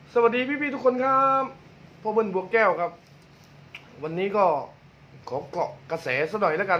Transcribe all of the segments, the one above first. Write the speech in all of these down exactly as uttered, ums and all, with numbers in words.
สวัสดีพี่ๆทุกคนครับพ่อเบิ้ลบวกแก้วครับวันนี้ก็ขอเกาะกระแสสักหน่อยแล้วกัน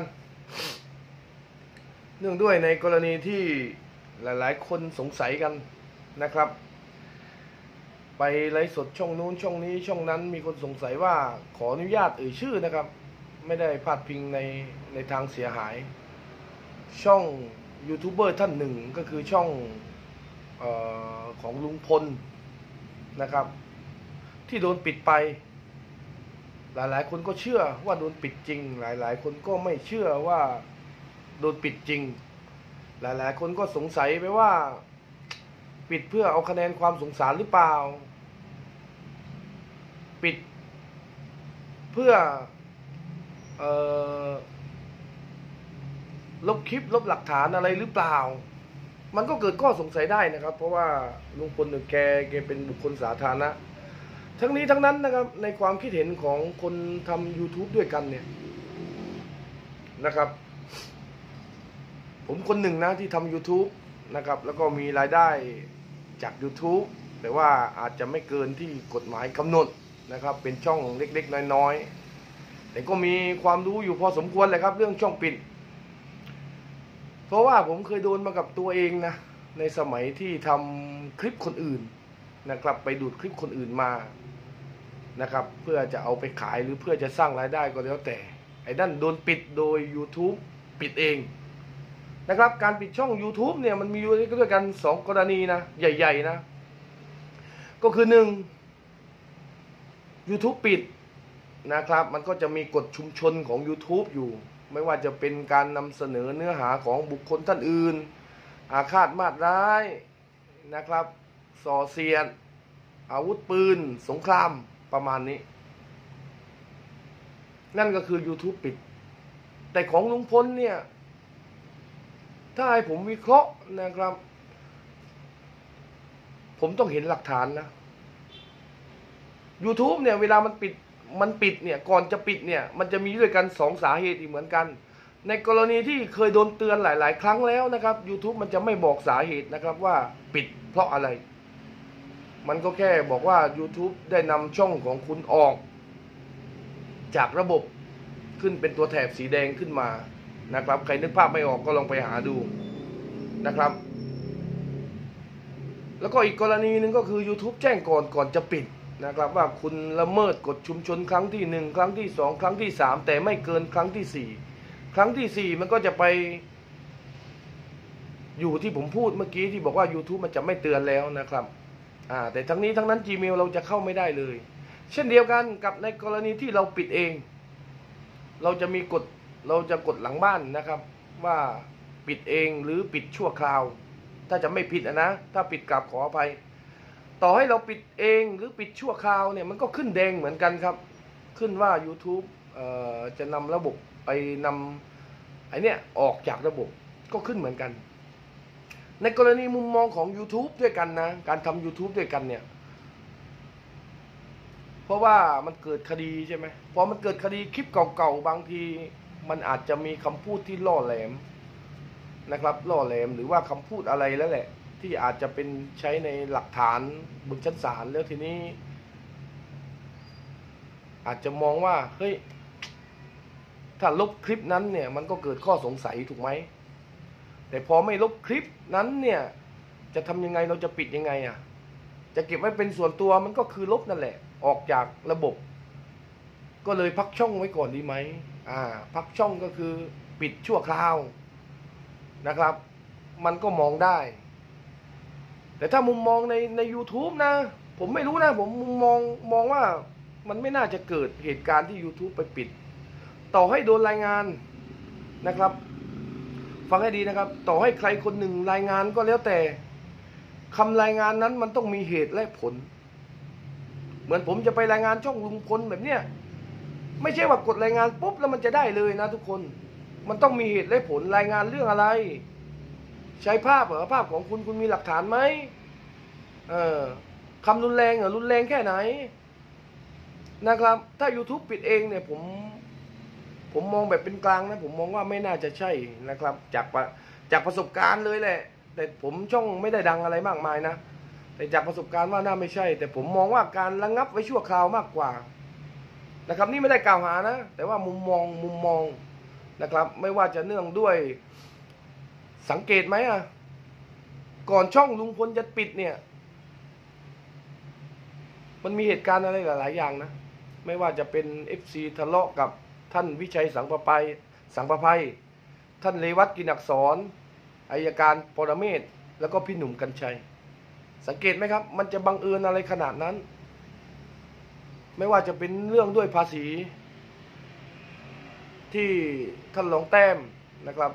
เนื่องด้วยในกรณีที่หลายๆคนสงสัยกันนะครับ ไปไลฟ์สดช่องนู้นช่องนี้ช่องนั้นมีคนสงสัยว่าขออนุญาตเอ่ยชื่อนะครับไม่ได้พาดพิงในในทางเสียหายช่องยูทูบเบอร์ท่านหนึ่งก็คือช่องเอ่อของลุงพลนะครับที่โดนปิดไปหลายๆคนก็เชื่อว่าโดนปิดจริงหลายๆคนก็ไม่เชื่อว่าโดนปิดจริงหลายๆคนก็สงสัยไปว่าปิดเพื่อเอาคะแนนความสงสารหรือเปล่าปิดเพื่อเอ่อลบคลิปลบหลักฐานอะไรหรือเปล่ามันก็เกิดข้อสงสัยได้นะครับเพราะว่าลุงพลเนี่ยแกแกเป็นบุคคลสาธารณะทั้งนี้ทั้งนั้นนะครับในความคิดเห็นของคนทำ YouTube ด้วยกันเนี่ยนะครับผมคนหนึ่งนะที่ทำ YouTube นะครับแล้วก็มีรายได้จาก YouTube แต่ว่าอาจจะไม่เกินที่กฎหมายกำหนดนะครับเป็นช่องเล็กๆน้อยๆแต่ก็มีความรู้อยู่พอสมควรเลยครับเรื่องช่องปิดเพราะว่าผมเคยโดนมากับตัวเองนะในสมัยที่ทำคลิปคนอื่นนะครับไปดูดคลิปคนอื่นมานะครับเพื่อจะเอาไปขายหรือเพื่อจะสร้างรายได้ก็แล้วแต่ไอ้นั่นโดนปิดโดย YouTube ปิดเองนะครับการปิดช่อง YouTube เนี่ยมันมีอยู่ด้วยกันสองกรณีนะใหญ่ๆนะก็คือหนึ่ง YouTube ปิดนะครับมันก็จะมีกฎชุมชนของ YouTube อยู่ไม่ว่าจะเป็นการนำเสนอเนื้อหาของบุคคลท่านอื่นอาฆาตมาตร้ายนะครับส่อเสียดอาวุธปืนสงครามประมาณนี้นั่นก็คือ YouTube ปิดแต่ของลุงพลเนี่ยถ้าให้ผมวิเคราะห์นะครับผมต้องเห็นหลักฐานนะ YouTube เนี่ยเวลามันปิดมันปิดเนี่ยก่อนจะปิดเนี่ยมันจะมีด้วยกันสองสาเหตุอีกเหมือนกันในกรณีที่เคยโดนเตือนหลายๆครั้งแล้วนะครับ YouTube มันจะไม่บอกสาเหตุนะครับว่าปิดเพราะอะไรมันก็แค่บอกว่า YouTube ได้นำช่องของคุณออกจากระบบขึ้นเป็นตัวแถบสีแดงขึ้นมานะครับใครนึกภาพไม่ออกก็ลองไปหาดูนะครับแล้วก็อีกกรณีหนึ่งก็คือ YouTube แจ้งก่อนก่อนจะปิดนะครับว่าคุณละเมิดกฎชุมชนครั้งที่หนึ่งครั้งที่สองครั้งที่สามแต่ไม่เกินครั้งที่สี่ครั้งที่สี่มันก็จะไปอยู่ที่ผมพูดเมื่อกี้ที่บอกว่า YouTube มันจะไม่เตือนแล้วนะครับอ่าแต่ทั้งนี้ทั้งนั้น Gmail เราจะเข้าไม่ได้เลยเช่นเดียวกันกับในกรณีที่เราปิดเองเราจะมีกฎเราจะกดหลังบ้านนะครับว่าปิดเองหรือปิดชั่วคราวถ้าจะไม่ผิดนะถ้าปิดกลับขออภัยต่อให้เราปิดเองหรือปิดชั่วคราวเนี่ยมันก็ขึ้นแดงเหมือนกันครับขึ้นว่า YouTube เอ่อจะนำระบบไปนำไอเนี้ยออกจากระบบก็ขึ้นเหมือนกันในกรณีมุมมองของ YouTube ด้วยกันนะการทำ YouTube ด้วยกันเนี่ยเพราะว่ามันเกิดคดีใช่ไหมพอมันเกิดคดีคลิปเก่าๆบางทีมันอาจจะมีคำพูดที่ล่อแหลมนะครับล่อแหลมหรือว่าคำพูดอะไรแล้วแหละที่อาจจะเป็นใช้ในหลักฐานบนชั้นศาลแล้วทีนี้อาจจะมองว่าเฮ้ยถ้าลบคลิปนั้นเนี่ยมันก็เกิดข้อสงสัยถูกไหมแต่พอไม่ลบคลิปนั้นเนี่ยจะทำยังไงเราจะปิดยังไงอ่ะจะเก็บไว้เป็นส่วนตัวมันก็คือลบนั่นแหละออกจากระบบก็เลยพักช่องไว้ก่อนดีไหมอ่าพักช่องก็คือปิดชั่วคราวนะครับมันก็มองได้แต่ถ้ามุมมองในใน YouTube นะผมไม่รู้นะผมมุมมองมองว่ามันไม่น่าจะเกิดเหตุการณ์ที่ YouTube ไปปิดต่อให้โดนรายงานนะครับฟังให้ดีนะครับต่อให้ใครคนหนึ่งรายงานก็แล้วแต่คำรายงานนั้นมันต้องมีเหตุและผลเหมือนผมจะไปรายงานช่องลุงพลแบบเนี้ยไม่ใช่ว่ากดรายงานปุ๊บแล้วมันจะได้เลยนะทุกคนมันต้องมีเหตุและผลรายงานเรื่องอะไรใช้ภาพเหรอภาพของคุณคุณมีหลักฐานไหมเออคำรุนแรงเหรอรุนแรงแค่ไหนนะครับถ้า YouTube ปิดเองเนี่ยผมผมมองแบบเป็นกลางนะผมมองว่าไม่น่าจะใช่นะครับจากจากประสบการณ์เลยแหละแต่ผมช่องไม่ได้ดังอะไรมากมายนะแต่จากประสบการณ์ว่าน่าไม่ใช่แต่ผมมองว่าการระงับไว้ชั่วคราวมากกว่านะครับนี่ไม่ได้กล่าวหานะแต่ว่ามุมมองมุมมองนะครับไม่ว่าจะเนื่องด้วยสังเกตไหมอ่ะก่อนช่องลุงพลจะปิดเนี่ยมันมีเหตุการณ์อะไรหลายๆอย่างนะไม่ว่าจะเป็น เอฟ ซี ทะเลาะกับท่านวิชัยสังประภัยสังประภัยท่านเรวัตกินอักษรอัยการปรเมศแล้วก็พี่หนุ่มกัญชัยสังเกตไหมครับมันจะบังเอิญอะไรขนาดนั้นไม่ว่าจะเป็นเรื่องด้วยภาษีที่ท่านรองแต้มนะครับ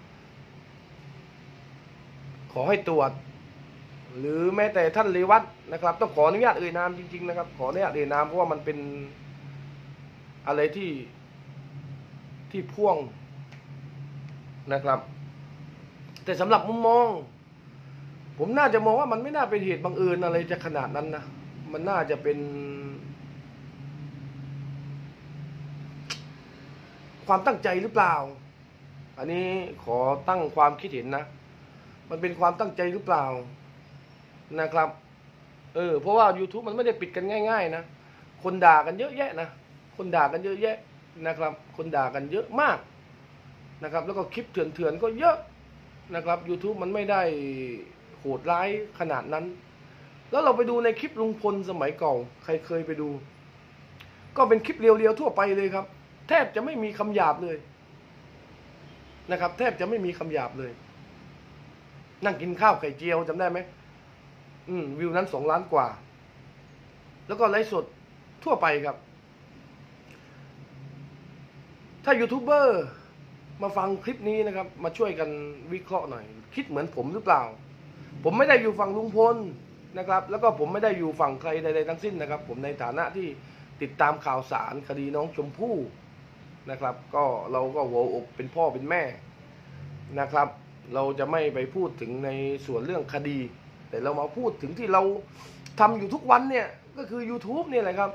ขอให้ตรวจหรือแม้แต่ท่านเรวัตนะครับต้องขออนุญาตเอ่ยนามจริงๆนะครับขออนุญาตเอ่ยนามเพราะว่ามันเป็นอะไรที่ที่พ่วงนะครับแต่สำหรับมุมมองผมน่าจะมองว่ามันไม่น่าเป็นเหตุบังเอิญอะไรจะขนาดนั้นนะมันน่าจะเป็นความตั้งใจหรือเปล่าอันนี้ขอตั้งความคิดเห็นนะมันเป็นความตั้งใจหรือเปล่านะครับเออเพราะว่า YouTube มันไม่ได้ปิดกันง่ายๆนะคนด่ากันเยอะแยะนะคนด่ากันเยอะแยะนะครับคนด่ากันเยอะมากนะครับแล้วก็คลิปเถื่อนๆก็เยอะนะครับ YouTube มันไม่ได้โหดร้ายขนาดนั้นแล้วเราไปดูในคลิปลุงพลสมัยเก่าใครเคยไปดูก็เป็นคลิปเรียวๆทั่วไปเลยครับแทบจะไม่มีคำหยาบเลยนะครับแทบจะไม่มีคำหยาบเลยนั่งกินข้าวไข่เจียวจำได้ไหมอืมวิวนั้นสองล้านกว่าแล้วก็ไลฟ์สดทั่วไปครับถ้ายูทูบเบอร์มาฟังคลิปนี้นะครับมาช่วยกันวิเคราะห์หน่อยคิดเหมือนผมหรือเปล่าผมไม่ได้อยู่ฝั่งลุงพลนะครับแล้วก็ผมไม่ได้อยู่ฝั่งใครใดๆทั้งสิ้นนะครับผมในฐานะที่ติดตามข่าวสารคดีน้องชมพู่นะครับก็เราก็หัวอกเป็นพ่อเป็นแม่นะครับเราจะไม่ไปพูดถึงในส่วนเรื่องคดีแต่เรามาพูดถึงที่เราทำอยู่ทุกวันเนี่ยก็คือ YouTube เนี่ยแหละครับ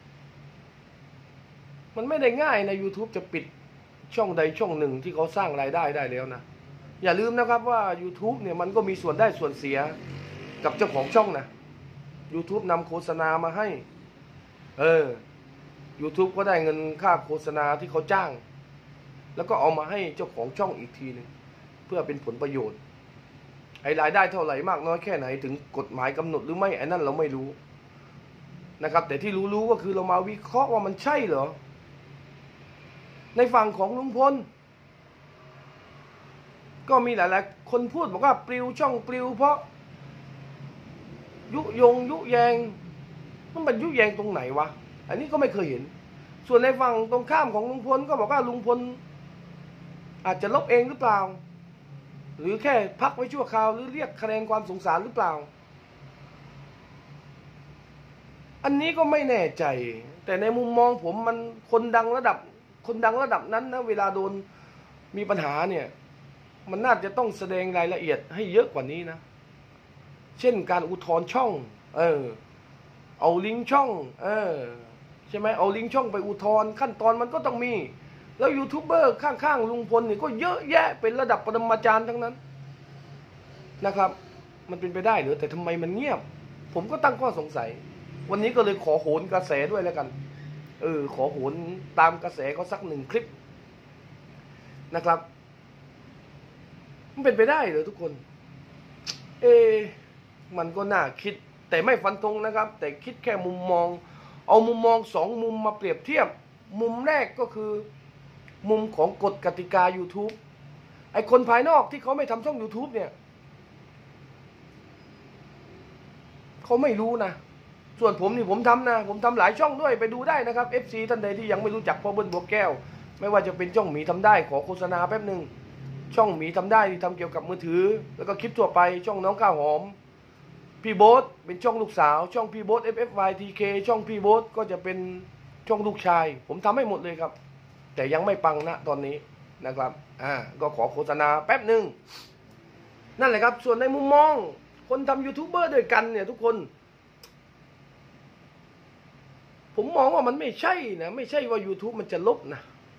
มันไม่ได้ง่ายใน YouTube จะปิดช่องใดช่องหนึ่งที่เขาสร้างรายได้ได้แล้วนะอย่าลืมนะครับว่า YouTube เนี่ยมันก็มีส่วนได้ส่วนเสียกับเจ้าของช่องนะ YouTube นำโฆษณามาให้เออ YouTube ก็ได้เงินค่าโฆษณาที่เขาจ้างแล้วก็เอามาให้เจ้าของช่องอีกทีนึงเพื่อเป็นผลประโยชน์ไอ้รายได้เท่าไหร่มากน้อยแค่ไหนถึงกฎหมายกำหนดหรือไม่ไอ้นั่นเราไม่รู้นะครับแต่ที่รู้ๆก็คือเรามาวิเคราะห์ว่ามันใช่เหรอในฝั่งของลุงพลก็มีหลายๆคนพูดบอกว่าปลิวช่องปลิวเพราะยุยงยุแยงมันเป็นยุแยงตรงไหนวะอันนี้ก็ไม่เคยเห็นส่วนในฝั่งตรงข้ามของลุงพลก็บอกว่าลุงพลอาจจะลบเองหรือเปล่าหรือแค่พักไว้ชั่วคราวหรือเรียกคะแนนความสงสารหรือเปล่าอันนี้ก็ไม่แน่ใจแต่ในมุมมองผมมันคนดังระดับคนดังระดับนั้นนะเวลาโดนมีปัญหาเนี่ยมันน่าจะต้องแสดงรายละเอียดให้เยอะกว่านี้นะเช่นการอุทธรณ์ช่องเออเอาลิงก์ช่องเออใช่ไหมเอาลิงก์ช่องไปอุทธรณ์ขั้นตอนมันก็ต้องมีแล้วยูทูบเบอร์ข้างๆลุงพลนี่ก็เยอะแยะเป็นระดับปรมาจารย์ทั้งนั้นนะครับมันเป็นไปได้หรือแต่ทำไมมันเงียบผมก็ตั้งข้อสงสัยวันนี้ก็เลยขอโหนกระแสด้วยแล้วกันเออขอโหนตามกระแสเขาสักหนึ่งคลิปนะครับมันเป็นไปได้เหรอทุกคนเอมันก็น่าคิดแต่ไม่ฟันธงนะครับแต่คิดแค่มุมมองเอามุมมองสองมุมมาเปรียบเทียบมุมแรกก็คือมุมของกฎกติกา YouTube ไอคนภายนอกที่เขาไม่ทำช่อง YouTube เนี่ยเขาไม่รู้นะส่วนผมนี่ผมทำนะผมทำหลายช่องด้วยไปดูได้นะครับ เอฟ ซี ท่านใดที่ยังไม่รู้จักพ่อเบิ้ลบัวแก้วไม่ว่าจะเป็นช่องหมีทำได้ขอโฆษณาแป๊บหนึ่งช่องหมีทำได้ที่ทำเกี่ยวกับมือถือแล้วก็คลิปทั่วไปช่องน้องข้าวหอมพี่โบ๊ทเป็นช่องลูกสาวช่องพี่โบ๊ท เอฟ เอฟ วาย ที เค ช่องพี่โบ๊ทก็จะเป็นช่องลูกชายผมทำให้หมดเลยครับแต่ยังไม่ปังนะตอนนี้นะครับอ่าก็ขอโฆษณาแป๊บหนึ่งนั่นแหละครับส่วนในมุมมองคนทำยูทูบเบอร์ด้วยกันเนี่ยทุกคนผมมองว่ามันไม่ใช่นะไม่ใช่ว่า YouTube มันจะลบนะ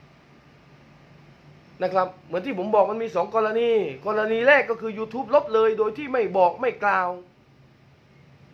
นะครับเหมือนที่ผมบอกมันมีสองกรณีกรณีแรกก็คือ YouTube ลบเลยโดยที่ไม่บอกไม่กล่าว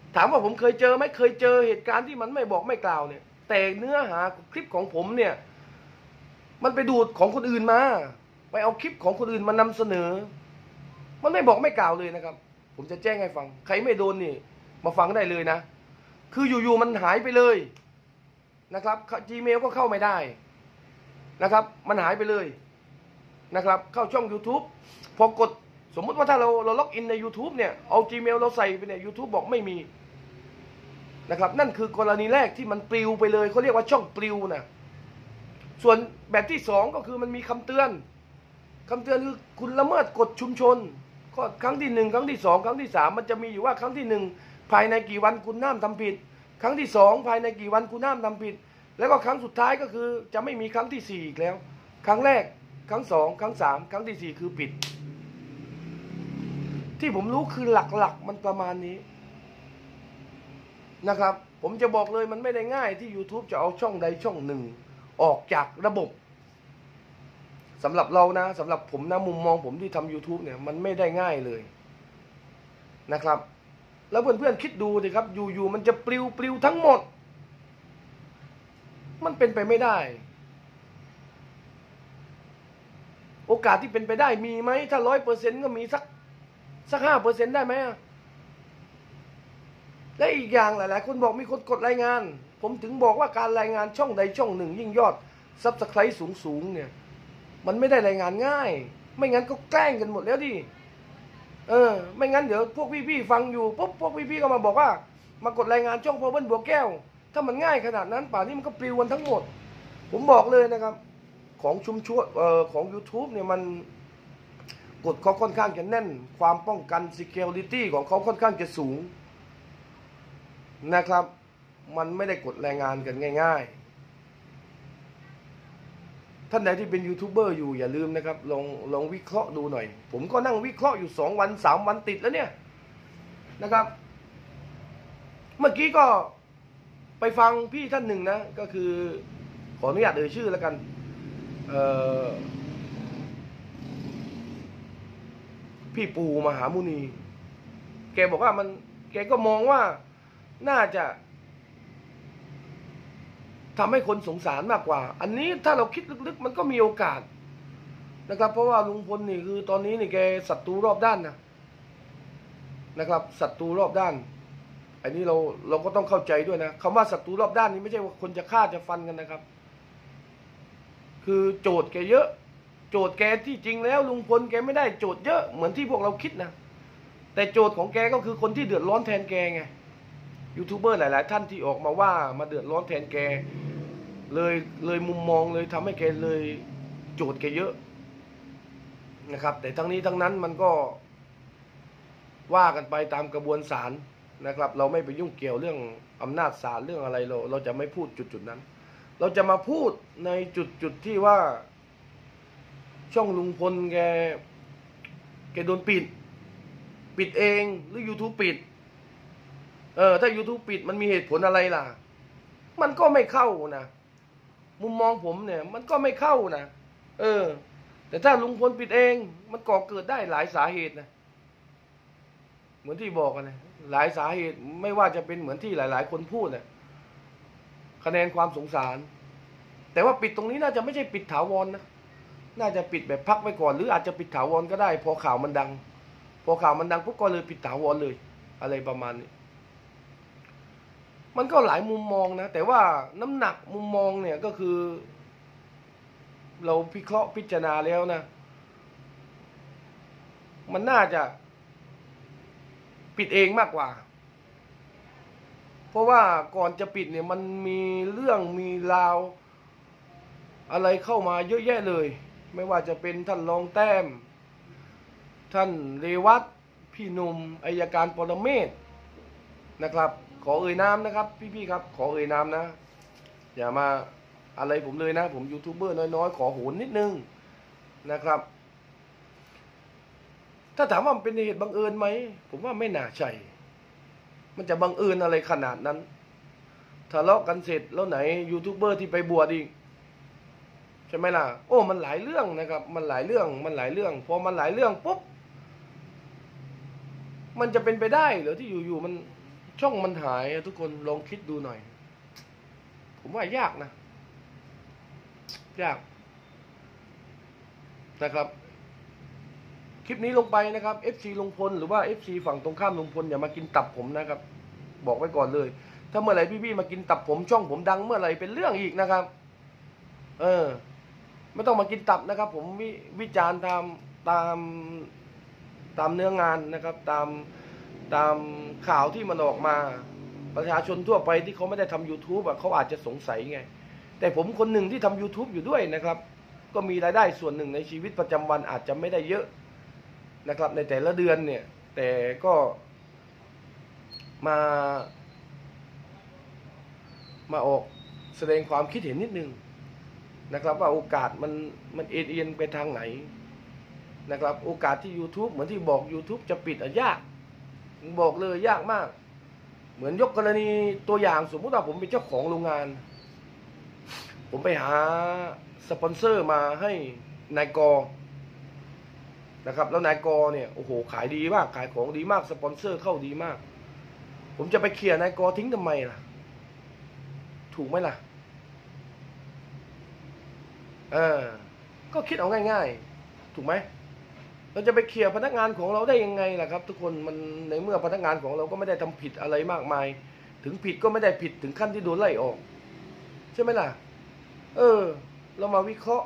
ถามว่าผมเคยเจอไหมเคยเจอเหตุการณ์ที่มันไม่บอกไม่กล่าวเนี่ยแต่เนื้อหาคลิปของผมเนี่ยมันไปดูดของคนอื่นมาไปเอาคลิปของคนอื่นมานำเสนอมันไม่บอกไม่กล่าวเลยนะครับผมจะแจ้งให้ฟังใครไม่โดนนี่มาฟังได้เลยนะคืออยู่ๆมันหายไปเลยนะครับ Gmail ก็เข้าไม่ได้นะครับมันหายไปเลยนะครับเข้าช่อง YouTube พอกดสมมุติว่าถ้าเราเราล็อกอินใน YouTube เนี่ยเอา Gmail เราใส่ไปเนี่ย YouTube บอกไม่มีนะครับนั่นคือกรณีแรกที่มันปลิวไปเลยเขาเรียกว่าช่องปลิวนะส่วนแบบที่สองก็คือมันมีคำเตือนคำเตือนคือคุณละเมิดกฎชุมชนข้อครั้งที่หนึ่งครั้งที่สองครั้งที่สามมันจะมีอยู่ว่าครั้งที่หนึ่งภายในกี่วันคุณห้ามทำผิดครั้งที่สองภายในกี่วันคุณห้ามทำผิดแล้วก็ครั้งสุดท้ายก็คือจะไม่มีครั้งที่สี่อีกแล้วครั้งแรกครั้งสองครั้งสามครั้งที่สี่คือปิดที่ผมรู้คือหลักๆมันประมาณนี้นะครับผมจะบอกเลยมันไม่ได้ง่ายที่ YouTube จะเอาช่องใดช่องหนึ่งออกจากระบบสำหรับเรานะสำหรับผมนะมุมมองผมที่ทำ YouTube เนี่ยมันไม่ได้ง่ายเลยนะครับแล้วเพื่อนๆคิดดูสิครับอยู่ๆมันจะปลิวปลิวทั้งหมดมันเป็นไปไม่ได้โอกาสที่เป็นไปได้มีไหมถ้าร้อยเปอร์เซ็นต์ก็มีสักสักห้าเปอร์เซ็นต์ได้ไหมและอีกอย่างหลายๆคนบอกมีคนกดรายงานผมถึงบอกว่าการรายงานช่องใดช่องหนึ่งยิ่งยอดซับสไครต์สูงๆเนี่ยมันไม่ได้รายงานง่ายไม่งั้นก็แกล้งกันหมดแล้วดิเออไม่งั้นเดี๋ยวพวกพี่ๆฟังอยู่ปุ๊บพวกพี่ๆก็มาบอกว่ามากดรายงานช่องพอเบิ้ลบัวแก้วถ้ามันง่ายขนาดนั้นป่านนี้มันก็ปลิวกันทั้งหมดผมบอกเลยนะครับของชุมชนเอ่อของ YouTube เนี่ยมันกฎเขาค่อนข้างจะแน่นความป้องกัน security ของเขาค่อนข้างจะสูงนะครับมันไม่ได้กดรายงานกันง่ายๆท่านใดที่เป็นยูทูบเบอร์อยู่อย่าลืมนะครับลองลองวิเคราะห์ดูหน่อยผมก็นั่งวิเคราะห์อยู่สองวันสามวันติดแล้วเนี่ยนะครับเมื่อกี้ก็ไปฟังพี่ท่านหนึ่งนะก็คือขออนุญาตเอ่ยชื่อแล้วกันเอ่อพี่ปูมหามุนีแกบอกว่ามันแกก็มองว่าน่าจะทำให้คนสงสารมากกว่าอันนี้ถ้าเราคิดลึกๆมันก็มีโอกาสนะครับเพราะว่าลุงพลนี่คือตอนนี้นี่แกศัตรูรอบด้านนะนะครับศัตรูรอบด้านอันนี้เราเราก็ต้องเข้าใจด้วยนะคำว่าศัตรูรอบด้านนี้ไม่ใช่ว่าคนจะฆ่าจะฟันกันนะครับคือโจทย์แกเยอะโจทย์แกที่จริงแล้วลุงพลแกไม่ได้โจทย์เยอะเหมือนที่พวกเราคิดนะแต่โจทย์ของแกก็คือคนที่เดือดร้อนแทนแกไงยูทูบเบอร์หลายๆท่านที่ออกมาว่ามาเดือดร้อนแทนแกเลยเลยมุมมองเลยทำให้แกเลยโจทย์แกเยอะนะครับแต่ทั้งนี้ทั้งนั้นมันก็ว่ากันไปตามกระบวนศาลนะครับเราไม่ไปยุ่งเกี่ยวเรื่องอำนาจศาลเรื่องอะไรเราเราจะไม่พูดจุดๆนั้นเราจะมาพูดในจุดๆที่ว่าช่องลุงพลแกแกโดนปิดปิดเองหรือ YouTube ปิดเออถ้า YouTube ปิดมันมีเหตุผลอะไรล่ะมันก็ไม่เข้านะมุมมองผมเนี่ยมันก็ไม่เข้านะเออแต่ถ้าลุงพลปิดเองมันก่อเกิดได้หลายสาเหตุนะเหมือนที่บอกกันนะหลายสาเหตุไม่ว่าจะเป็นเหมือนที่หลายๆคนพูดเนี่ยคะแนนความสงสารแต่ว่าปิดตรงนี้น่าจะไม่ใช่ปิดถาวร นะน่าจะปิดแบบพักไว้ก่อนหรืออาจจะปิดถาวรก็ได้พอข่าวมันดังพอข่าวมันดังปุ๊บก็เลยปิดถาวรเลยอะไรประมาณนี้มันก็หลายมุมมองนะแต่ว่าน้ำหนักมุมมองเนี่ยก็คือเราพิเคราะห์พิจารณาแล้วนะมันน่าจะปิดเองมากกว่าเพราะว่าก่อนจะปิดเนี่ยมันมีเรื่องมีราวอะไรเข้ามาเยอะแยะเลยไม่ว่าจะเป็นท่านรองแต้มท่านเรวัตพี่หนุ่มอัยการปรเมศนะครับขอเอ่ยนามนะครับพี่ๆครับขอเอ่ยนามนะอย่ามาอะไรผมเลยนะผมยูทูบเบอร์น้อยๆขอโหนนิดนึงนะครับถ้าถามว่ามันเป็นเหตุบังเอิญไหมผมว่าไม่น่าใช่มันจะบังเอิญอะไรขนาดนั้นทะเลาะกันเสร็จแล้วไหนยูทูบเบอร์ที่ไปบวชอีกใช่ไหมล่ะโอ้มันหลายเรื่องนะครับมันหลายเรื่องมันหลายเรื่องพอมันหลายเรื่องปุ๊บมันจะเป็นไปได้เหรอที่อยู่ๆมันช่องมันหายทุกคนลองคิดดูหน่อยผมว่ายากนะยากนะครับคลิปนี้ลงไปนะครับ เอฟ ซี ลุงพลหรือว่า เอฟ ซี ฝั่งตรงข้ามลุงพลอย่ามากินตับผมนะครับบอกไว้ก่อนเลยถ้าเมื่อไหร่พี่ๆมากินตับผมช่องผมดังเมื่อไหร่เป็นเรื่องอีกนะครับเออไม่ต้องมากินตับนะครับผมวิวิจารณ์ตามตามตามเนื้องานนะครับตามตามข่าวที่มันออกมาประชาชนทั่วไปที่เขาไม่ได้ทำ YouTube อ่ะเขาอาจจะสงสัยไงแต่ผมคนหนึ่งที่ทำ YouTube อยู่ด้วยนะครับก็มีรายได้ส่วนหนึ่งในชีวิตประจำวันอาจจะไม่ได้เยอะนะครับในแต่ละเดือนเนี่ยแต่ก็มามาออกแสดงความคิดเห็นนิดนึงนะครับว่าโอกาสมันมันเอ็นเอียงไปทางไหนนะครับโอกาสที่ YouTube เหมือนที่บอก YouTube จะปิดอะยากบอกเลยยากมากเหมือนยกกรณีตัวอย่างสมมุติว่าผมเป็นเจ้าของโรงงานผมไปหาสปอนเซอร์มาให้นายกนะครับแล้วนายกเนี่ยโอ้โหขายดีมากขายของดีมากสปอนเซอร์เข้าดีมากผมจะไปเคลียร์นายกทิ้งทำไมล่ะถูกไหมล่ะเออก็คิดเอาง่ายๆถูกไหมเราจะไปเคลียร์พนักงานของเราได้ยังไงล่ะครับทุกคนมันในเมื่อพนักงานของเราก็ไม่ได้ทำผิดอะไรมากมายถึงผิดก็ไม่ได้ผิดถึงขั้นที่โดนไล่ออกใช่ไหมล่ะเออเรามาวิเคราะห์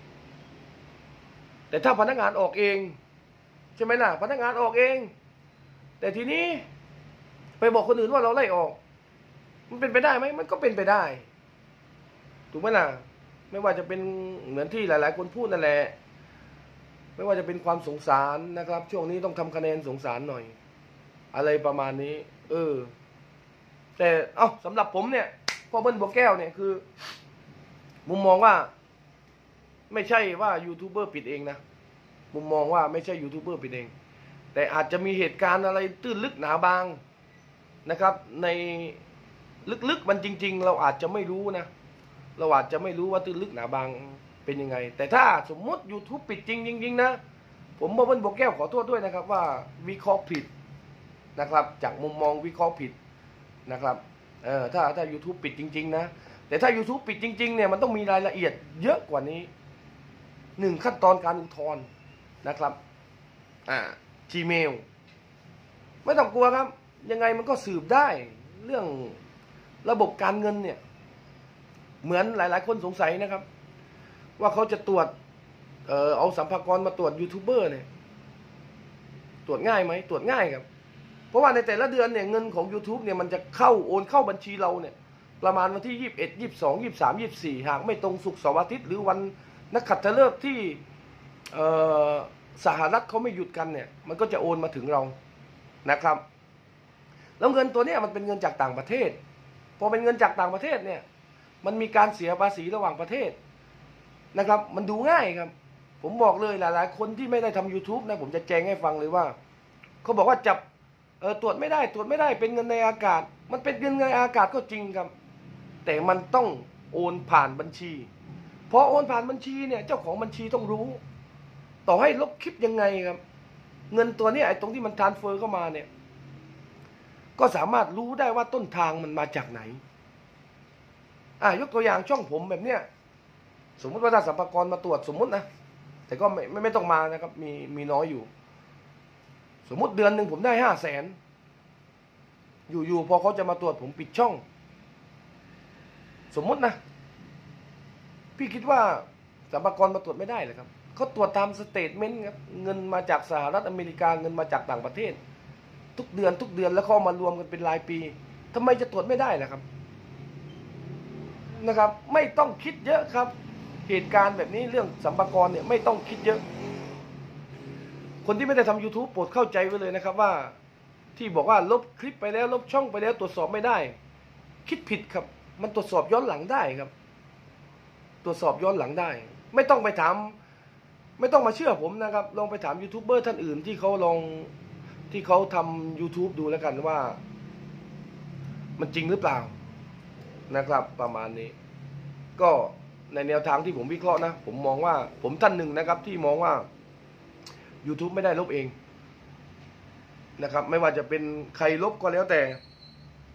แต่ถ้าพนักงานออกเองใช่ไหมล่ะพนักงานออกเองแต่ทีนี้ไปบอกคนอื่นว่าเราไล่ออกมันเป็นไปได้ไหมมันก็เป็นไปได้ถูกไหมล่ะไม่ว่าจะเป็นเหมือนที่หลายๆคนพูดนั่นแหละไม่ว่าจะเป็นความสงสารนะครับช่วงนี้ต้องทำคะแนนสงสารหน่อยอะไรประมาณนี้เออแต่เอ้าสำหรับผมเนี่ยพ่อเบิ้ลบัวแก้วเนี่ยคือมุมมองว่าไม่ใช่ว่ายูทูบเบอร์ปิดเองนะมุมมองว่าไม่ใช่ยูทูบเบอร์ปิดเองแต่อาจจะมีเหตุการณ์อะไรตื้นลึกหนาบางนะครับในลึกๆมันจริงๆเราอาจจะไม่รู้นะเราอาจจะไม่รู้ว่าตื้นลึกหนาบางเป็นยังไงแต่ถ้าสมมติ YouTube ปิดจริงจริงๆนะผมพ่อเบิ้ลบัวแก้วขอโทษด้วยนะครับว่าวิเคราะห์ผิดนะครับจากมุมมองวิเคราะห์ผิดนะครับเออถ้าถ้า YouTube ปิดจริงๆนะแต่ถ้า YouTube ปิดจริงๆเนี่ยมันต้องมีรายละเอียดเยอะกว่านี้หนึ่งขั้นตอนการอุทธรณ์นะครับอ่า Gmail ไม่ต้องกลัวครับยังไงมันก็สืบได้เรื่องระบบการเงินเนี่ยเหมือนหลายๆคนสงสัยนะครับว่าเขาจะตรวจเออเอาสัมภากรมาตรวจยูทูบเบอร์เนี่ยตรวจง่ายไหมตรวจง่ายครับเพราะว่าในแต่ละเดือนเนี่ยเงินของ YouTube เนี่ยมันจะเข้าโอนเข้าบัญชีเราเนี่ยประมาณวันที่ยี่สิบเอ็ด ยี่สิบสอง ยี่สิบสาม ยี่สิบสี่หากไม่ตรงศุกร์เสาร์อาทิตย์หรือวันนักขัตฤกษ์ที่สหรัฐเขาไม่หยุดกันเนี่ยมันก็จะโอนมาถึงเรานะครับแล้วเงินตัวนี้มันเป็นเงินจากต่างประเทศพอเป็นเงินจากต่างประเทศเนี่ยมันมีการเสียภาษีระหว่างประเทศนะครับมันดูง่ายครับผมบอกเลยหลายๆคนที่ไม่ได้ทำ YouTube นะผมจะแจ้งให้ฟังเลยว่าเขาบอกว่าจับเออตรวจไม่ได้ตรวจไม่ได้เป็นเงินในอากาศมันเป็นเงินในอากาศก็จริงครับแต่มันต้องโอนผ่านบัญชีพอโอนผ่านบัญชีเนี่ยเจ้าของบัญชีต้องรู้ต่อให้ลบคลิปยังไงครับเงินตัวนี้ไอ้ตรงที่มันทรานสเฟอร์เข้ามาเนี่ยก็สามารถรู้ได้ว่าต้นทางมันมาจากไหนอ่ะยกตัวอย่างช่องผมแบบเนี้ยสมมติว่าถ้าสัมภากรมาตรวจสมมตินะแต่ก็ไม่ไม่ไม่ต้องมานะครับมีมีน้อยอยู่สมมติเดือนหนึ่งผมได้ห้าแสนอยู่ๆพอเขาจะมาตรวจผมปิดช่องสมมตินะพี่คิดว่าสัมภากรมาตรวจไม่ได้เลยครับเขาตรวจตามสเตทเมนต์ครับเงินมาจากสหรัฐอเมริกาเงินมาจากต่างประเทศทุกเดือนทุกเดือนแล้วเขามารวมกันเป็นรายปีทำไมจะตรวจไม่ได้ล่ะครับนะครับไม่ต้องคิดเยอะครับเหตุการณ์แบบนี้เรื่องสัมภากรเนี่ยไม่ต้องคิดเยอะคนที่ไม่ได้ทำ YouTube โปรดเข้าใจไว้เลยนะครับว่าที่บอกว่าลบคลิปไปแล้วลบช่องไปแล้วตรวจสอบไม่ได้คิดผิดครับมันตรวจสอบย้อนหลังได้ครับตรวจสอบย้อนหลังได้ไม่ต้องไปถามไม่ต้องมาเชื่อผมนะครับลองไปถามยูทูบเบอร์ท่านอื่นที่เขาลองที่เขาทำ YouTube ดูแล้วกันว่ามันจริงหรือเปล่านะครับประมาณนี้ก็ในแนวทางที่ผมวิเคราะห์นะผมมองว่าผมท่านหนึ่งนะครับที่มองว่า YouTube ไม่ได้ลบเองนะครับไม่ว่าจะเป็นใครลบก็แล้วแต่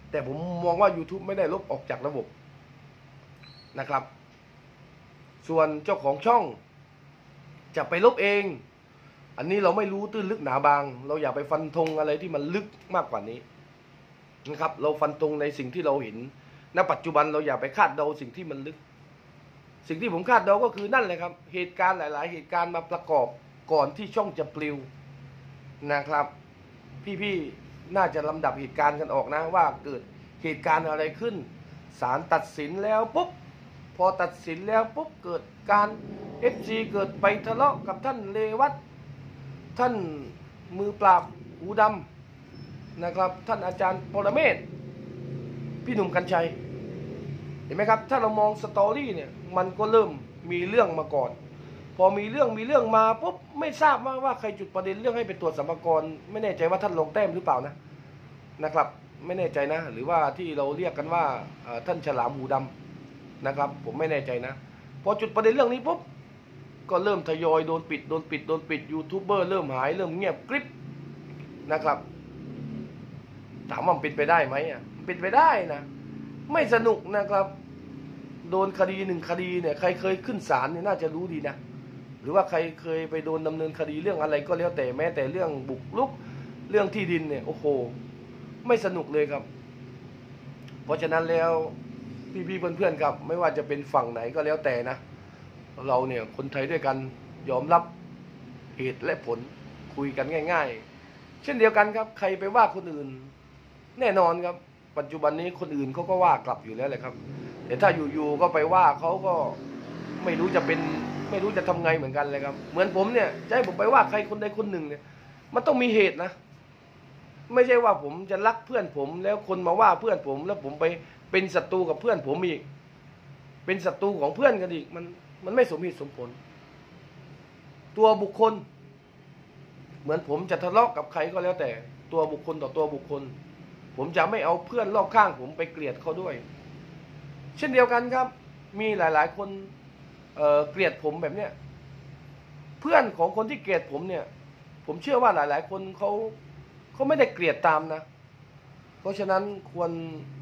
แต่ผมมองว่า YouTube ไม่ได้ลบออกจากระบบนะครับส่วนเจ้าของช่องจะไปลบเองอันนี้เราไม่รู้ตื้นลึกหนาบางเราอย่าไปฟันธงอะไรที่มันลึกมากกว่านี้นะครับเราฟันธงในสิ่งที่เราเห็นณปัจจุบันเราอย่าไปคาดเดาสิ่งที่มันลึกสิ่งที่ผมคาดเดาก็คือนั่นแหละครับเหตุการณ์หลายๆเหตุการณ์มาประกอบก่อนที่ช่องจะปลิวนะครับพี่ๆน่าจะลำดับเหตุการณ์กันออกนะว่าเกิดเหตุการณ์อะไรขึ้นศาลตัดสินแล้วปุ๊บพอตัดสินแล้วปุ๊บเกิดการ เอฟ ซี เกิดไปทะเลาะกับท่านเรวัตท่านมือปราบหูดำนะครับท่านอาจารย์ปรเมศพี่หนุ่มกัญชัยเห็นไหมครับถ้าเรามองสตอรี่เนี่ยมันก็เริ่มมีเรื่องมาก่อนพอมีเรื่องมีเรื่องมาปุ๊บไม่ทราบว่าว่าใครจุดประเด็นเรื่องให้ไปตรวจสรรพากรไม่แน่ใจว่าท่านลงแต้มหรือเปล่านะนะครับไม่แน่ใจนะหรือว่าที่เราเรียกกันว่าท่านฉลามหูดำนะครับผมไม่แน่ใจนะพอจุดประเด็นเรื่องนี้ปุ๊บก็เริ่มทยอยโดนปิดโดนปิดโดนปิดยูทูบเบอร์เริ่มหายเริ่มเงียบกริบนะครับถามว่ามันเป็นไปได้ไหมอ่ะเป็นไปได้นะไม่สนุกนะครับโดนคดีหนึ่งคดีเนี่ยใครเคยขึ้นศาลเนี่ยน่าจะรู้ดีนะหรือว่าใครเคยไปโดนดำเนินคดีเรื่องอะไรก็แล้วแต่แม้แต่เรื่องบุกรุกเรื่องที่ดินเนี่ยโอ้โหไม่สนุกเลยครับเพราะฉะนั้นแล้วพี่ๆเพื่อนๆครับไม่ว่าจะเป็นฝั่งไหนก็แล้วแต่นะเราเนี่ยคนไทยด้วยกันยอมรับเหตุและผลคุยกันง่ายๆเช่นเดียวกันครับใครไปว่าคนอื่นแน่นอนครับปัจจุบันนี้คนอื่นเขาก็ว่ากลับอยู่แล้วแหละครับแต่ถ้าอยู่ๆก็ไปว่าเขาก็ไม่รู้จะเป็นไม่รู้จะทำไงเหมือนกันเลยครับเหมือนผมเนี่ยจะให้ผมไปว่าใครคนใดคนหนึ่งเนี่ยมันต้องมีเหตุนะไม่ใช่ว่าผมจะรักเพื่อนผมแล้วคนมาว่าเพื่อนผมแล้วผมไปเป็นศัตรูกับเพื่อนผมอีกเป็นศัตรูของเพื่อนกันอีกมันมันไม่สมเหตุสมผลตัวบุคคลเหมือนผมจะทะเลาะกับใครก็แล้วแต่ตัวบุคคลต่อตัวบุคคลผมจะไม่เอาเพื่อนรอบข้างผมไปเกลียดเขาด้วยเช่นเดียวกันครับมีหลายๆคนเอ่อเกลียดผมแบบเนี้ยเพื่อนของคนที่เกลียดผมเนี่ยผมเชื่อว่าหลายๆคนเขาเขาไม่ได้เกลียดตามนะเพราะฉะนั้นควร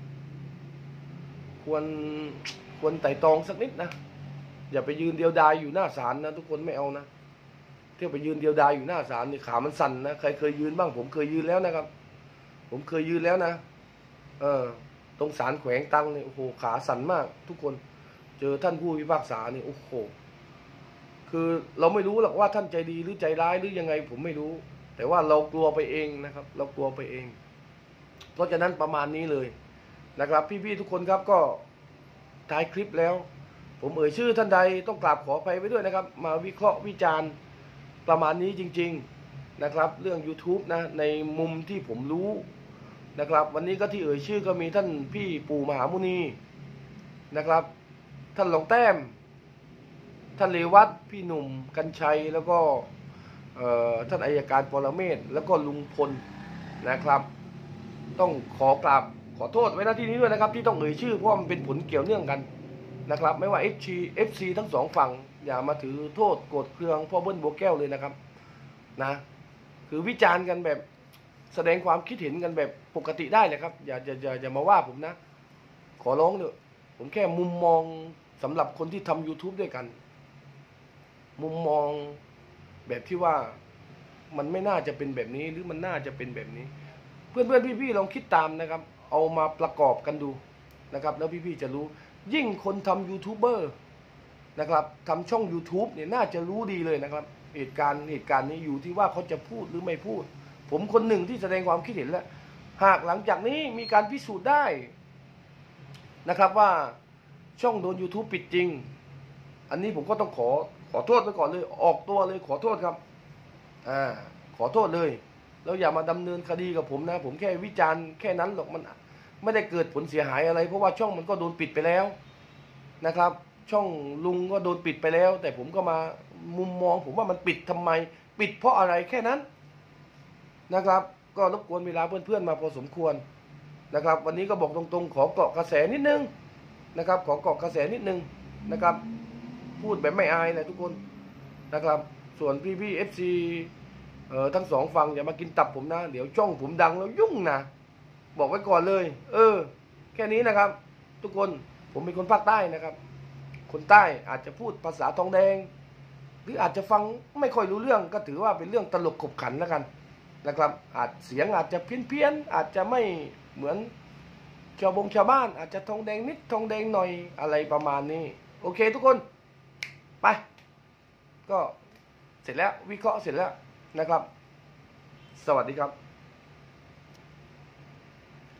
ควรควรไต่ตรองสักนิดนะอย่าไปยืนเดียวดายอยู่หน้าศาลนะทุกคนไม่เอานะเที่ยวไปยืนเดียวดายอยู่หน้าศาลนี่ขามันสั่นนะใครเคยยืนบ้างผมเคยยืนแล้วนะครับผมเคยยืนแล้วนะเออตรงศาลแขวงตังเนี่ยโอ้โหขาสั่นมากทุกคนเจอท่านผู้พิพากษานี่โอ้โหคือเราไม่รู้หรอกว่าท่านใจดีหรือใจร้ายหรือยังไงผมไม่รู้แต่ว่าเรากลัวไปเองนะครับเรากลัวไปเองเพราะฉะนั้นประมาณนี้เลยนะครับพี่ๆทุกคนครับก็ท้ายคลิปแล้วผมเอ่ยชื่อท่านใดต้องกราบขออภัยไว้ด้วยนะครับมาวิเคราะห์วิจารณ์ประมาณนี้จริงๆนะครับเรื่อง YouTube นะในมุมที่ผมรู้นะครับวันนี้ก็ที่เอ่ยชื่อก็มีท่านพี่ปู่มหามุนีนะครับท่านหลวงแต้มท่านเรวัตพี่หนุ่มกัญชัยแล้วก็ท่านอัยการปรเมศแล้วก็ลุงพลนะครับต้องขอกราบขอโทษไว้ณที่นี้ด้วยนะครับที่ต้องเอ่ยชื่อเพราะมันเป็นผลเกี่ยวเนื่องกันนะครับไม่ว่า เอฟ ซี เอฟ ซี ทั้งสองฝั่งอย่ามาถือโทษโกรธเคืองพ่อเบิ้ลบัวแก้วเลยนะครับนะคือวิจารณ์กันแบบแสดงความคิดเห็นกันแบบปกติได้เลยครับอย่าอย่าอย่าอย่ามาว่าผมนะขอร้องเถอะผมแค่มุมมองสำหรับคนที่ทำ YouTube ด้วยกันมุมมองแบบที่ว่ามันไม่น่าจะเป็นแบบนี้หรือมันน่าจะเป็นแบบนี้เพื่อนเพื่อนพี่ๆลองคิดตามนะครับเอามาประกอบกันดูนะครับแล้วพี่ๆจะรู้ยิ่งคนทำยูทูบเบอร์นะครับทำช่อง YouTube เนี่ยน่าจะรู้ดีเลยนะครับเหตุการณ์เหตุการณ์นี้อยู่ที่ว่าเขาจะพูดหรือไม่พูดผมคนหนึ่งที่แสดงความคิดเห็นแล้วหากหลังจากนี้มีการพิสูจน์ได้นะครับว่าช่องโดน YouTube ปิดจริงอันนี้ผมก็ต้องขอขอโทษไปก่อนเลยออกตัวเลยขอโทษครับอ่าขอโทษเลยแล้วอย่ามาดำเนินคดีกับผมนะผมแค่วิจารณ์แค่นั้นหรอกมันไม่ได้เกิดผลเสียหายอะไรเพราะว่าช่องมันก็โดนปิดไปแล้วนะครับช่องลุงก็โดนปิดไปแล้วแต่ผมก็มามุมมองผมว่ามันปิดทำไมปิดเพราะอะไรแค่นั้นนะครับก็รบกวนเวลาเพื่อนๆมาพอสมควรนะครับวันนี้ก็บอกตรงๆขอเกาะกระแสนิดนึงนะครับขอเกาะกระแสนิดนึงนะครับพูดแบบไม่อายนะทุกคนนะครับส่วนพี่ๆ เอฟ ซี เอ่อทั้งสองฝั่งอย่ามากินตับผมนะเดี๋ยวช่องผมดังแล้วยุ่งนะบอกไว้ก่อนเลย เออ แค่นี้นะครับ ทุกคนผมเป็นคนภาคใต้นะครับ คนใต้อาจจะพูดภาษาทองแดง หรืออาจจะฟังไม่ค่อยรู้เรื่องก็ถือว่าเป็นเรื่องตลกขบขันแล้วกันนะครับ อาจเสียงอาจจะเพี้ยนเพี้ยนอาจจะไม่เหมือนชาวบงชาวบ้าน อาจจะทองแดงนิดทองแดงหน่อยอะไรประมาณนี้ โอเคทุกคนไปก็เสร็จแล้ววิเคราะห์เสร็จแล้วนะครับ สวัสดีครับ